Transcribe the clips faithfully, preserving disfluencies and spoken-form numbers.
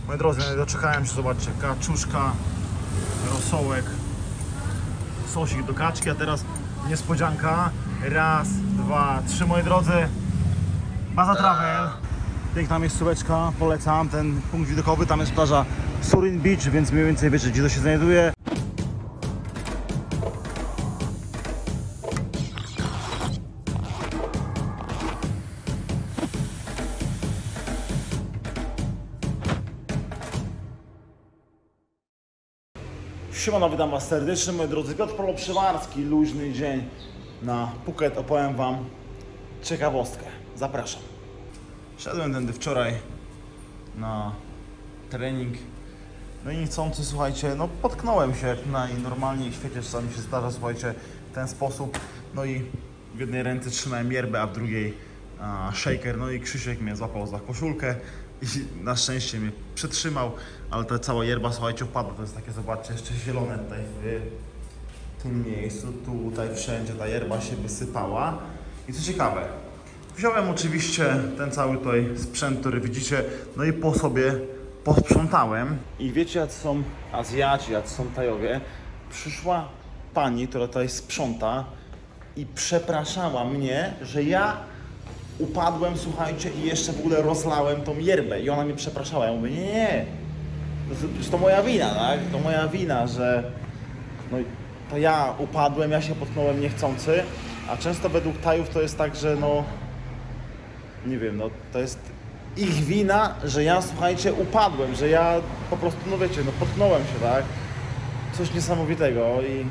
Moi drodzy, doczekałem się, zobaczcie, kaczuszka, rosołek, sosik do kaczki, a teraz niespodzianka. Raz, dwa, trzy, moi drodzy. Baza Travel. Piękna miejscóweczka, polecam. Ten punkt widokowy, tam jest plaża Surin Beach, więc mniej więcej wiecie, gdzie to się znajduje. Siemano, witam was serdecznie, moi drodzy. Piotr Polo-Przywarski, luźny dzień na Phuket. Opowiem wam ciekawostkę. Zapraszam. Szedłem tędy wczoraj na trening. No i niechcący, słuchajcie, no potknąłem się jak najnormalniej w świecie, czasami się zdarza, słuchajcie, w ten sposób. No i w jednej ręce trzymałem yerbę, a w drugiej a, shaker. No i Krzysiek mnie złapał za koszulkę i na szczęście mnie przytrzymał, ale ta cała yerba, słuchajcie, upadła. To jest takie, zobaczcie, jeszcze zielone tutaj w tym miejscu, tutaj wszędzie ta yerba się wysypała. I co ciekawe, wziąłem oczywiście ten cały tutaj sprzęt, który widzicie, no i po sobie posprzątałem. I wiecie, jacy są Azjaci, jacy są Tajowie. Przyszła pani, która tutaj sprząta i przepraszała mnie, że ja upadłem, słuchajcie, i jeszcze w ogóle rozlałem tą yerbę. I ona mnie przepraszała. Ja mówię, nie, nie, to, to moja wina, tak? To moja wina, że no, to ja upadłem, ja się potknąłem niechcący. A często według Tajów to jest tak, że no, nie wiem, no to jest ich wina, że ja, słuchajcie, upadłem, że ja po prostu, no wiecie, no potknąłem się, tak? Coś niesamowitego i...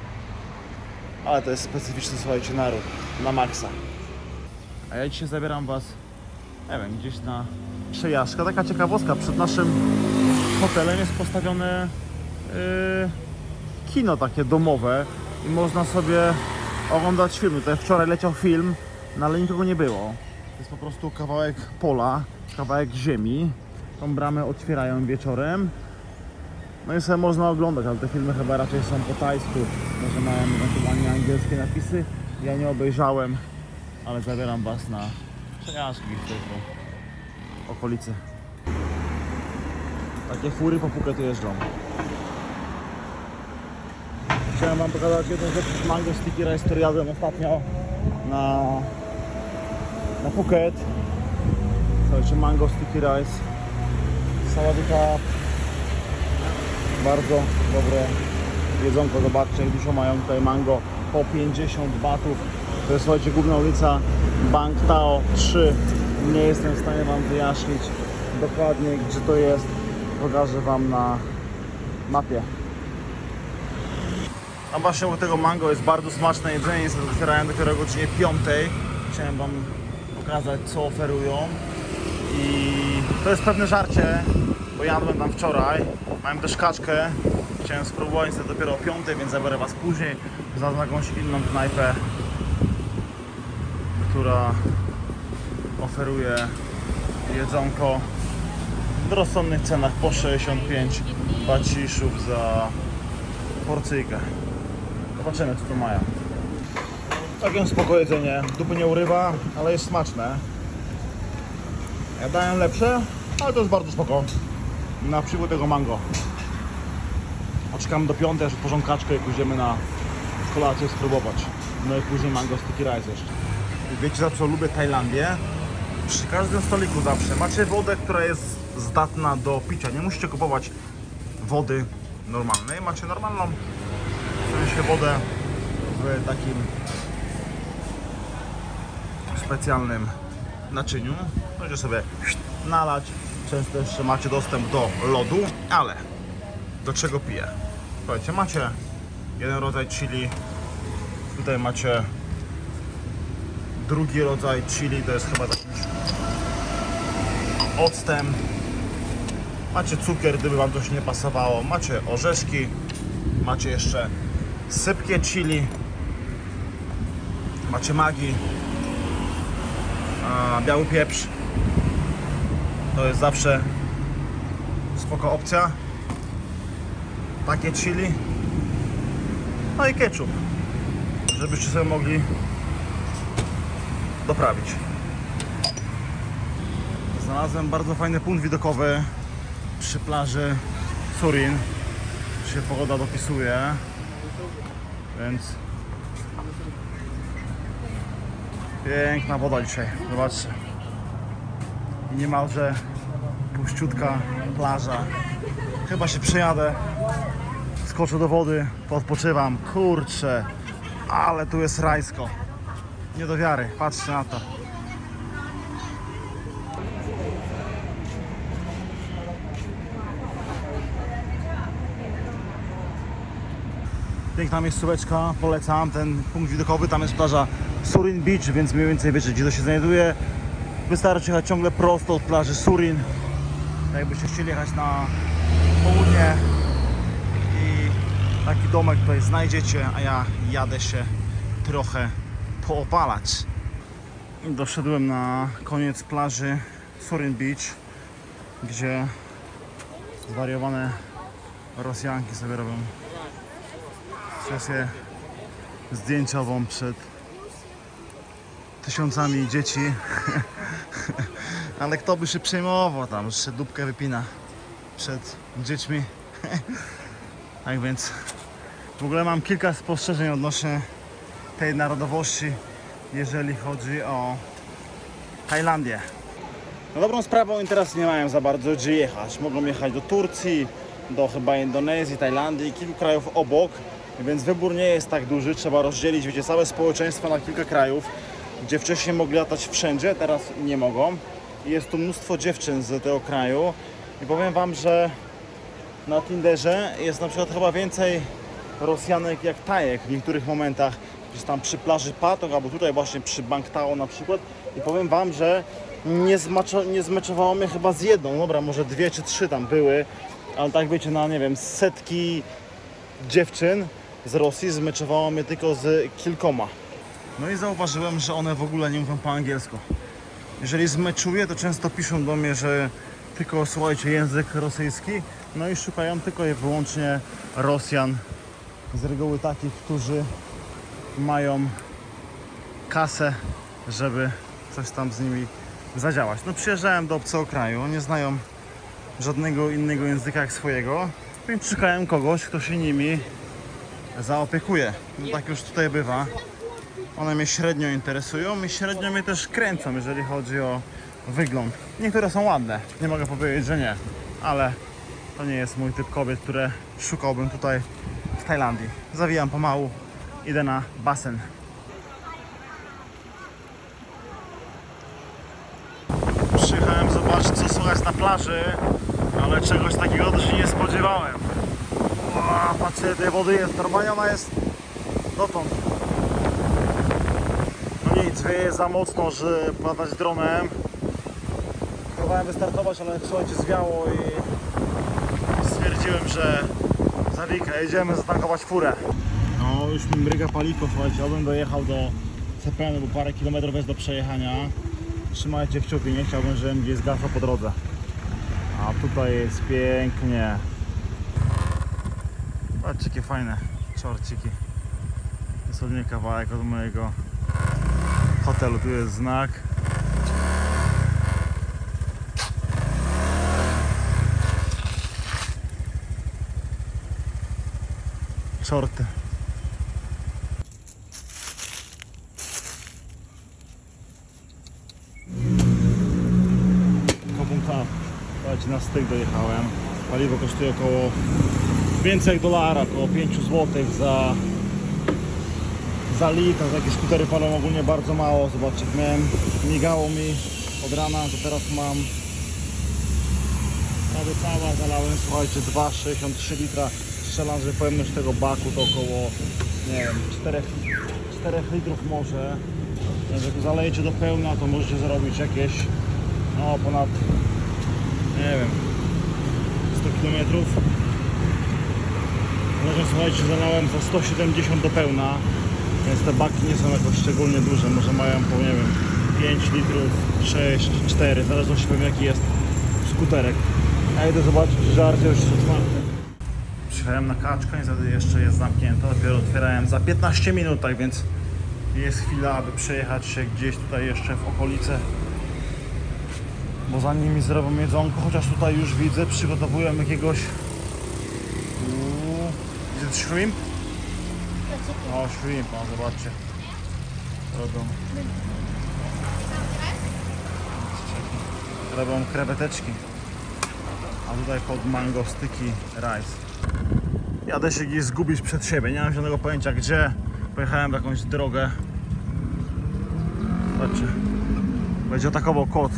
Ale to jest specyficzny, słuchajcie, naród, na maksa. A ja dzisiaj zabieram was, nie wiem, gdzieś na przejażdżkę. Taka ciekawostka, przed naszym hotelem jest postawione yy, kino takie domowe i można sobie oglądać filmy. Tutaj wczoraj leciał film, no ale nikogo nie było. To jest po prostu kawałek pola, kawałek ziemi. Tą bramę otwierają wieczorem. No i sobie można oglądać, ale te filmy chyba raczej są po tajsku. Może mają ewentualnie angielskie napisy. Ja nie obejrzałem, ale zabieram was na przejażdżki w tej okolicy. Takie fury po Phuket jeżdżą. Chciałem wam pokazać jedną rzecz, mango sticky rice, który jadłem ostatnio na, na Phuket. Słuchajcie, mango sticky rice, saładyka, bardzo dobre jedzonko. Zobaczcie, jak dużo mają tutaj mango, po pięćdziesiąt batów. To jest, słuchajcie, główna ulica Bang Tao trzy. Nie jestem w stanie wam wyjaśnić dokładnie, gdzie to jest. Pokażę wam na mapie. A właśnie u tego mango jest bardzo smaczne jedzenie, jest otwierają dopiero o godzinie piątej. Chciałem wam pokazać, co oferują. I to jest pewne żarcie, bo jadłem tam wczoraj. Mam też kaczkę. Chciałem spróbować to dopiero o piątej, więc zabiorę was później. Za jakąś inną knajpę, która oferuje jedzonko w rozsądnych cenach po sześćdziesiąt pięć baciszów za porcyjkę. Zobaczymy, co tu mają. Całkiem spoko jedzenie, dupy nie urywa, ale jest smaczne. Jadają lepsze, ale to jest bardzo spoko. Na przykład tego mango. Poczekamy do piątej, aż otworzą kaczkę i pójdziemy na kolację spróbować. No i później mango sticky rice jeszcze. I wiecie, za co lubię Tajlandię? Przy każdym stoliku zawsze macie wodę, która jest zdatna do picia. Nie musicie kupować wody normalnej. Macie normalną, w sensie wodę w takim specjalnym naczyniu. Możecie sobie nalać. Często jeszcze macie dostęp do lodu, ale do czego piję? Słuchajcie, macie jeden rodzaj chili. Tutaj macie drugi rodzaj chili, to jest chyba taki octem. Macie cukier, gdyby wam coś nie pasowało. Macie orzeszki. Macie jeszcze sypkie chili. Macie Maggi. A, biały pieprz. To jest zawsze spoko opcja. Takie chili. No i ketchup, żebyście sobie mogli doprawić. Znalazłem bardzo fajny punkt widokowy. przy plaży Surin. Się pogoda dopisuje, więc piękna woda dzisiaj, zobaczcie. I niemalże puściutka plaża. Chyba się przejadę, skoczę do wody, odpoczywam. Kurczę, ale tu jest rajsko. Nie do wiary, patrzcie na to. Piękna miejscóweczka, polecam ten punkt widokowy, tam jest plaża Surin Beach, więc mniej więcej wiecie, gdzie to się znajduje. Wystarczy jechać ciągle prosto od plaży Surin. Jakbyście chcieli jechać na południe i taki domek tutaj znajdziecie, a ja jadę się trochę poopalać. Doszedłem na koniec plaży Surin Beach, gdzie zwariowane Rosjanki sobie robią sesję zdjęciową przed tysiącami dzieci. Ale kto by się przejmował tam, że się dupkę wypina przed dziećmi. Tak więc w ogóle mam kilka spostrzeżeń odnośnie tej narodowości, jeżeli chodzi o Tajlandię. Na dobrą sprawę oni teraz nie mają za bardzo gdzie jechać. Mogą jechać do Turcji, do chyba Indonezji, Tajlandii, kilku krajów obok, więc wybór nie jest tak duży. Trzeba rozdzielić, wiecie, całe społeczeństwo na kilka krajów, gdzie wcześniej mogli latać wszędzie, teraz nie mogą. Jest tu mnóstwo dziewczyn z tego kraju i powiem wam, że na Tinderze jest na przykład chyba więcej Rosjanek jak Tajek w niektórych momentach, gdzieś tam przy plaży Patong albo tutaj właśnie przy Bangtao na przykład, i powiem wam, że nie, zmaczo, nie zmeczowało mnie chyba z jedną, dobra, może dwie czy trzy tam były, ale tak wiecie, na nie wiem, setki dziewczyn z Rosji zmeczowało mnie tylko z kilkoma. No i zauważyłem, że one w ogóle nie mówią po angielsku. Jeżeli zmeczuję, to często piszą do mnie, że tylko słuchajcie język rosyjski, no i szukają tylko i wyłącznie Rosjan, z reguły takich, którzy mają kasę, żeby coś tam z nimi zadziałać. No przyjeżdżałem do obcego kraju, nie znają żadnego innego języka jak swojego, więc szukają kogoś, kto się nimi zaopiekuje. No tak już tutaj bywa. One mnie średnio interesują i średnio mnie też kręcą, jeżeli chodzi o wygląd. Niektóre są ładne, nie mogę powiedzieć, że nie, ale to nie jest mój typ kobiet, które szukałbym tutaj w Tajlandii. Zawijam pomału, idę na basen. Przyjechałem zobaczyć, co słychać na plaży, ale czegoś takiego to się nie spodziewałem. Ła, patrzcie, tej wody jest, normalnie ona jest dotąd. No nic, wieje za mocno, że padać dronem. Próbowałem wystartować, ale słuchajcie, zwiało i stwierdziłem, że zawika, jedziemy zatankować furę. No już mi mryga paliko, słuchajcie, ja bym dojechał do Cepenu, bo parę kilometrów jest do przejechania. Trzymajcie kciuki, nie chciałbym, żeby gdzieś zgasło po drodze. A tutaj jest pięknie. Patrzcie, jakie fajne czorciki. Dosłownie kawałek od mojego hotelu, tu jest znak. Czorty. Kobunka. Słuchajcie, na styk dojechałem. Paliwo kosztuje około więcej jak dolara, około pięć złotych za za litr. Takie skutery palą ogólnie bardzo mało. Zobaczcie, miałem, migało mi od rana, to teraz mam prawie cała, zalałem, słuchajcie, dwa przecinek sześćdziesiąt trzy litra. Strzelam, że pojemność tego baku to około, nie wiem, czterech litrów może. Więc jak zalejecie do pełna, to możecie zrobić jakieś, no ponad, nie wiem, sto kilometrów. Może, słuchajcie, zalałem za sto siedemdziesiąt do pełna, więc te baki nie są jakoś szczególnie duże. Może mają po, nie wiem, pięć litrów, sześć, cztery, w zależności pewnie jaki jest skuterek. Ja idę zobaczyć, że żarcie już jest otwarte. Przyjechałem na kaczkę, niestety jeszcze jest zamknięte, dopiero otwierałem za piętnaście minut, tak więc jest chwila, aby przejechać się gdzieś tutaj jeszcze w okolice bo za nimi zrobią jedzonko, chociaż tutaj już widzę, przygotowują jakiegoś... Uuu, is it shrimp? No, shrimp, no zobaczcie. Robią... Robią kreweteczki. A tutaj pod mango sticky rice. Jadę się gdzieś zgubić przed siebie, nie mam żadnego pojęcia gdzie. Pojechałem w jakąś drogę. Zobaczcie. Będzie atakował kot.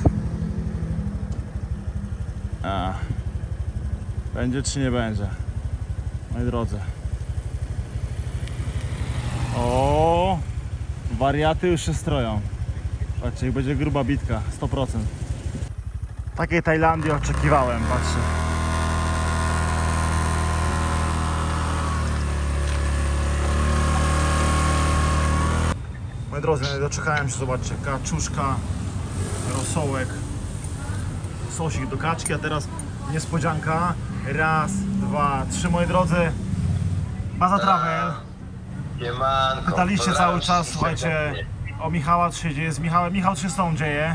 A. Będzie czy nie będzie? Moi drodzy. O, wariaty już się stroją. Patrzcie, jak będzie gruba bitka, sto procent. Takiej Tajlandii oczekiwałem, patrzcie. Moi drodzy, doczekałem się, zobaczcie, kaczuszka, rosołek, sosik do kaczki, a teraz niespodzianka. Raz, dwa, trzy, moi drodzy. Baza Travel. Siemanko, Pytaliście cały czas, wszystkich słuchajcie, serdecznie. o Michała, co się dzieje z Michałem. Michał, co się z tobą dzieje?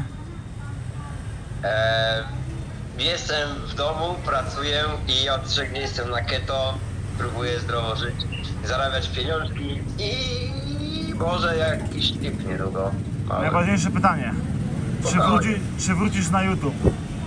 E, jestem w domu, pracuję i od trzech dni jestem na keto. Próbuję zdrowo żyć, zarabiać pieniążki i może jakiś tip niedługo. Mały. Najważniejsze pytanie. Czy, wróci, czy wrócisz na YouTube?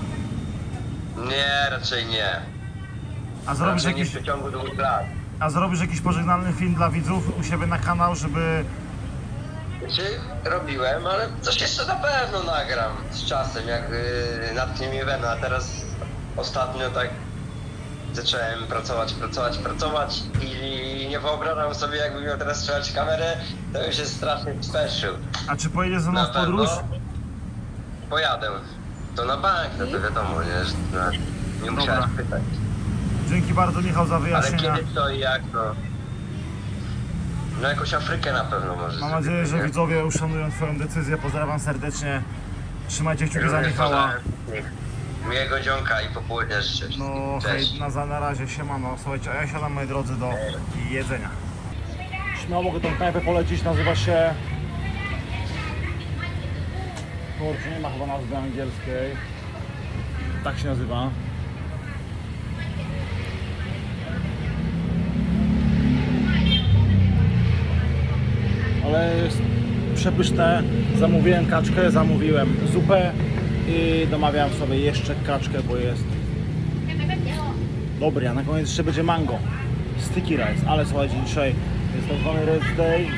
Nie, raczej nie. A zrobisz, Raczej nie jakiś, w przeciągu dwóch lat. a zrobisz jakiś pożegnalny film dla widzów u siebie na kanał, żeby... Znaczy, robiłem, ale coś jeszcze na pewno nagram z czasem, jak yy, natknie mnie wena, a teraz ostatnio tak zacząłem pracować, pracować, pracować i nie wyobrażam sobie, jakbym miał teraz trzymać kamerę, to już jest strasznie special. A czy pojedziesz ze mną Na w podróż? pewno pojadę. To na bank, no to wiadomo, nie, że no, nie musiałeś Dobra. pytać. Dzięki bardzo, Michał, za Ale wyjaśnienia. kiedy to i jak to? No jakąś Afrykę na pewno może. Mam nadzieję, że widzowie uszanują twoją decyzję. Pozdrawiam serdecznie. Trzymajcie kciuki za Michała. Miłego dzionka i popołudnia życzę. No Cześć. hej, na, za- na razie, siemano. Słuchajcie, a ja siadam, moi drodzy, do jedzenia. Śmiało mogę tą knajpę polecić, nazywa się... Kurczę, nie ma chyba nazwy angielskiej. Tak się nazywa. Ale jest przepyszne. Zamówiłem kaczkę, zamówiłem zupę i domawiam sobie jeszcze kaczkę, bo jest dobry, a na koniec jeszcze będzie mango sticky rice, ale słuchajcie, dzisiaj jest tak zwany rest day,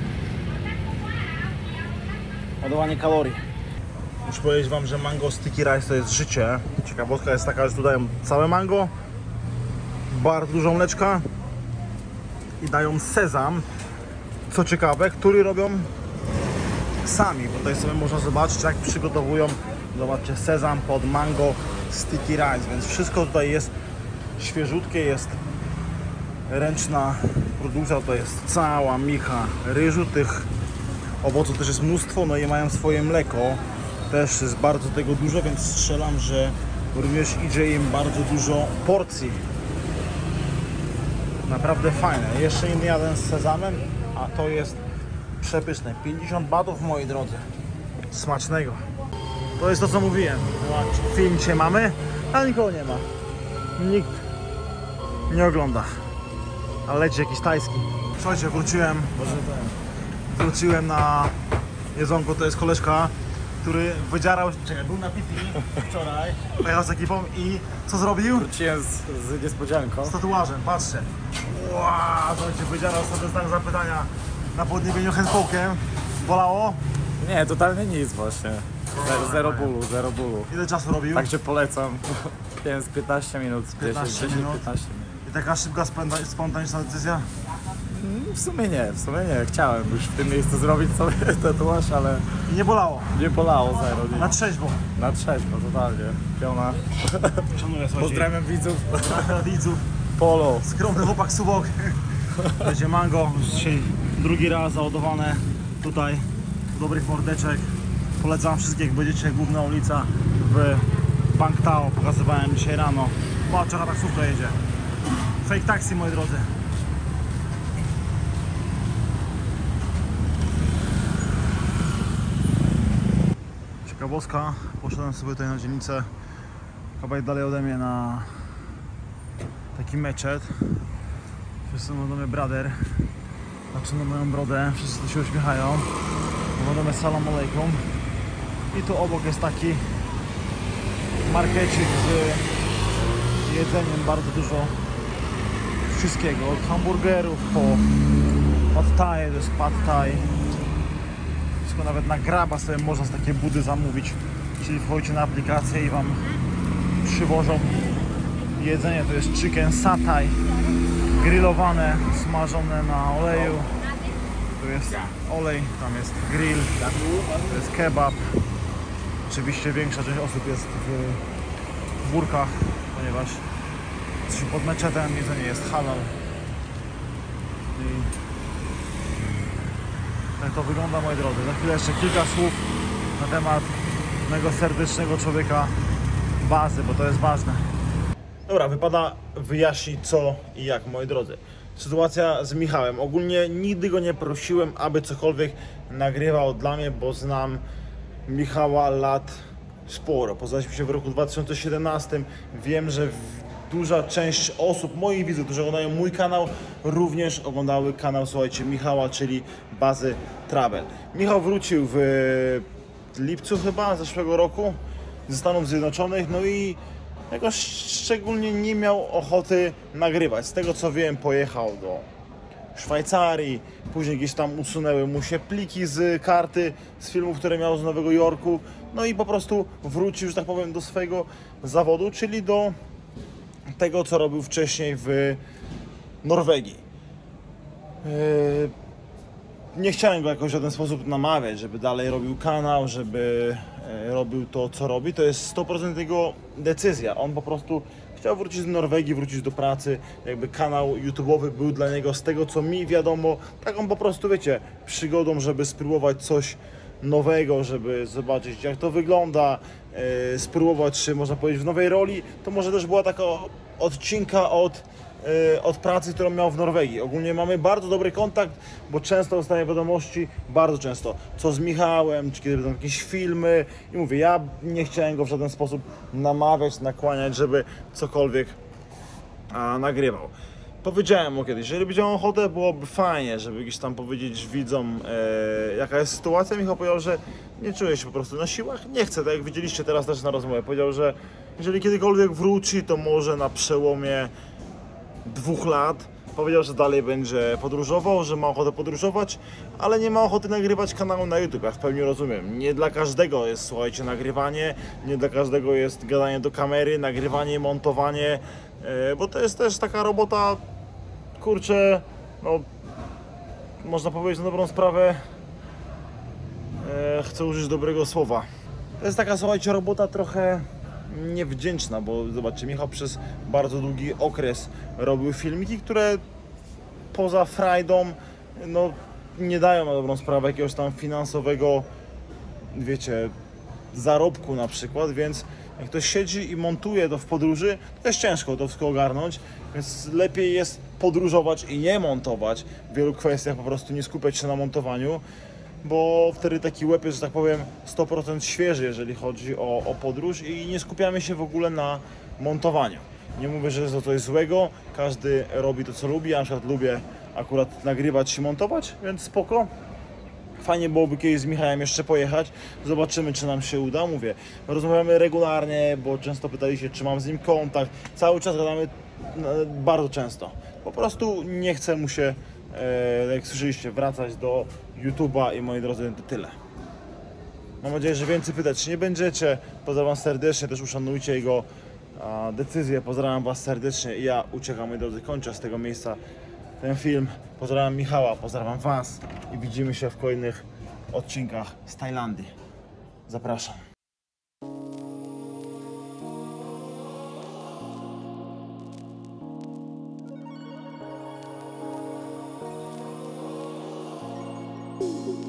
ładowanie kalorii. Muszę powiedzieć wam, że mango sticky rice to jest życie. Ciekawostka jest taka, że tu dają całe mango, bardzo dużo mleczka i dają sezam. Co ciekawe, który robią sami, bo tutaj sobie można zobaczyć, jak przygotowują, zobaczcie, sezam pod mango sticky rice, więc wszystko tutaj jest świeżutkie, jest ręczna produkcja, to jest cała micha ryżu, tych owoców też jest mnóstwo, no i mają swoje mleko, też jest bardzo tego dużo, więc strzelam, że również idzie im bardzo dużo porcji. Naprawdę fajne. Jeszcze inny jadłem z sezamem, a to jest przepyszne. pięćdziesiąt batów, moi drodzy. Smacznego. To jest to, co mówiłem. Zobaczcie, film dzisiaj mamy, ale nikogo nie ma. Nikt nie ogląda. Ale leci jakiś tajski. Słuchajcie, wróciłem. Boże, wróciłem na jedzonko. To jest koleżka, który wydzierał, czekaj, był na pipi wczoraj, pojechał z ekipą i co zrobił? Wróciłem z, z niespodzianką. Z tatuażem, patrzcie. Wow, słuchajcie, wydzierał sobie znak zapytania na podniebieniu handpokiem. Bolało? Nie, totalnie nic właśnie. Zero, zero bólu, zero bólu. Ile czasu robił? Także polecam. Więc piętnaście minut, piętnaście minut. piętnaście minut. I taka szybka, spęta- spontaniczna decyzja? W sumie nie, w sumie nie. Chciałem już w tym miejscu zrobić sobie tatuaż, ale I nie bolało? nie bolało zero. Nie. Na trzeźwo. Na trzeźwo, totalnie. Piona. Szanuję, słuchajcie. Pozdrawiam widzów. Pozdrawiam widzów. Polo. Skromny chłopak Subok. Będzie mango, już dzisiaj drugi raz załadowane tutaj do dobrych mordeczek. Polecam wszystkich, jak będziecie, główna ulica w Bangtao, pokazywałem dzisiaj rano. Patrz, jaka taksówka jedzie. Fake taxi, moi drodzy. Ciekawostka, poszedłem sobie tutaj na dzielnicę kawałek dalej ode mnie na taki meczet. Wszyscy mówią do mnie brother, patrzą na moją brodę, wszyscy tu się uśmiechają. Mówią do mnie salam alejkum. I tu obok jest taki markecik z jedzeniem, bardzo dużo wszystkiego, od hamburgerów po pad thai, to jest pad thai. Wszystko nawet na graba sobie można z takiej budy zamówić, czyli wchodzicie na aplikację i wam przywożą jedzenie. To jest chicken satay, grillowane, smażone na oleju. Tu jest olej, tam jest grill, to jest kebab. Oczywiście większa część osób jest w burkach, ponieważ jesteśmy pod meczetem, jedzenie jest halal. I tak to wygląda, moi drodzy. Za chwilę jeszcze kilka słów na temat mego serdecznego człowieka Bazy, bo to jest ważne. Dobra, wypada wyjaśnić co i jak, moi drodzy. Sytuacja z Michałem. Ogólnie nigdy go nie prosiłem, aby cokolwiek nagrywał dla mnie, bo znam Michała lat sporo. Poznaliśmy się w roku dwa tysiące siedemnastym. Wiem, że duża część osób, moich widzów, którzy oglądają mój kanał, również oglądały kanał, słuchajcie, Michała, czyli Bazy Travel. Michał wrócił w lipcu chyba zeszłego roku ze Stanów Zjednoczonych, no i jakoś szczególnie nie miał ochoty nagrywać. Z tego co wiem, pojechał do Szwajcarii, później gdzieś tam usunęły mu się pliki z karty, z filmów, które miał z Nowego Jorku, no i po prostu wrócił, że tak powiem, do swojego zawodu, czyli do tego, co robił wcześniej w Norwegii. Yy... Nie chciałem go jakoś w żaden sposób namawiać, żeby dalej robił kanał, żeby e, robił to, co robi. To jest sto procent jego decyzja. On po prostu chciał wrócić z Norwegii, wrócić do pracy. Jakby kanał YouTube'owy był dla niego, z tego co mi wiadomo, taką po prostu, wiecie, przygodą, żeby spróbować coś nowego, żeby zobaczyć, jak to wygląda, e, spróbować, czy można powiedzieć, w nowej roli. To może też była taka odcinka od od pracy, którą miał w Norwegii. Ogólnie mamy bardzo dobry kontakt, bo często dostaję wiadomości, bardzo często, co z Michałem, czy kiedy będą jakieś filmy i mówię, ja nie chciałem go w żaden sposób namawiać, nakłaniać, żeby cokolwiek a, nagrywał. Powiedziałem mu kiedyś, jeżeli będzie miał ochotę, byłoby fajnie, żeby gdzieś tam powiedzieć widzom, e, jaka jest sytuacja. Michał powiedział, że nie czuje się po prostu na siłach, nie chce, tak jak widzieliście teraz też na rozmowie. Powiedział, że jeżeli kiedykolwiek wróci, to może na przełomie dwóch lat. Powiedział, że dalej będzie podróżował, że ma ochotę podróżować, ale nie ma ochoty nagrywać kanału na YouTube. Ja w pełni rozumiem. Nie dla każdego jest, słuchajcie, nagrywanie, nie dla każdego jest gadanie do kamery, nagrywanie, montowanie, yy, bo to jest też taka robota, kurczę, no, można powiedzieć na dobrą sprawę, yy, chcę użyć dobrego słowa. To jest taka, słuchajcie, robota trochę niewdzięczna, bo zobaczcie, Michał przez bardzo długi okres robił filmiki, które poza frajdą, no, nie dają na dobrą sprawę jakiegoś tam finansowego, wiecie, zarobku na przykład, więc jak ktoś siedzi i montuje to w podróży, to jest ciężko to wszystko ogarnąć, więc lepiej jest podróżować i nie montować w wielu kwestiach, po prostu nie skupiać się na montowaniu, bo wtedy taki łeb jest, że tak powiem, sto procent świeży, jeżeli chodzi o, o podróż i nie skupiamy się w ogóle na montowaniu. Nie mówię, że jest to coś złego, każdy robi to, co lubi, ja na przykład lubię akurat nagrywać i montować, więc spoko. Fajnie byłoby kiedyś z Michałem jeszcze pojechać, zobaczymy, czy nam się uda. Mówię, rozmawiamy regularnie, bo często pytaliście, czy mam z nim kontakt, cały czas gadamy bardzo często. Po prostu nie chce mu się, e, jak słyszeliście, wracać do YouTube'a i moi drodzy, to tyle. Mam nadzieję, że więcej pytać nie będziecie. Pozdrawiam serdecznie, też uszanujcie jego a, decyzję. Pozdrawiam was serdecznie i ja uciekam, moi drodzy, kończę z tego miejsca ten film. Pozdrawiam Michała, pozdrawiam was i widzimy się w kolejnych odcinkach z Tajlandii. Zapraszam. Thank you.